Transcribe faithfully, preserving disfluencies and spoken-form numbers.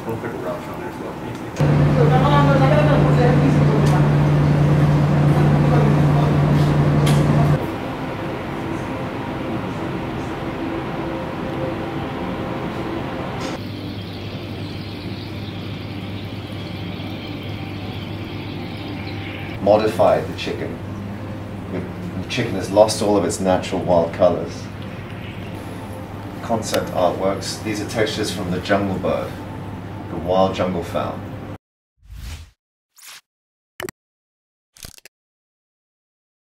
この結構ブラウンシャンのやつがいいですね。 そうだからあのなかなかのこちらピースとか。 Modified the chicken. The chicken has lost all of its natural wild colors. Concept artworks. These are textures from the jungle bird, the wild jungle fowl.